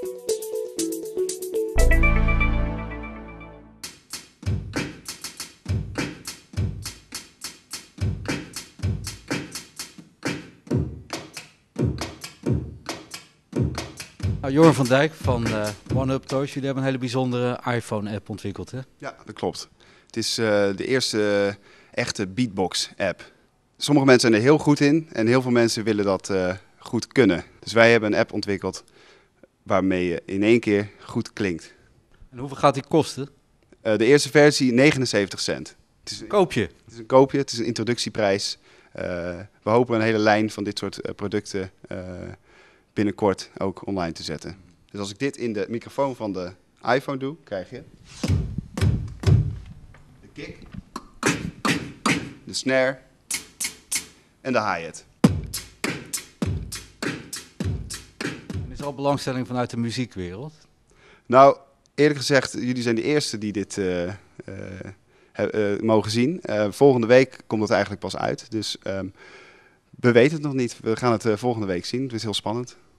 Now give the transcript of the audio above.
Nou, Joran van Dijk van OneUp Toys, jullie hebben een hele bijzondere iPhone-app ontwikkeld, hè? Ja, dat klopt. Het is de eerste echte beatbox-app. Sommige mensen zijn er heel goed in en heel veel mensen willen dat goed kunnen. Dus wij hebben een app ontwikkeld waarmee je in één keer goed klinkt. En hoeveel gaat die kosten? De eerste versie 79 cent. Koop je? Het is een koopje, het is een introductieprijs. We hopen een hele lijn van dit soort producten binnenkort ook online te zetten. Dus als ik dit in de microfoon van de iPhone doe, krijg je de kick, de snare en de hi-hat. Is er al belangstelling vanuit de muziekwereld? Nou, eerlijk gezegd, jullie zijn de eerste die dit mogen zien. Volgende week komt het eigenlijk pas uit, dus we weten het nog niet. We gaan het volgende week zien, het is heel spannend.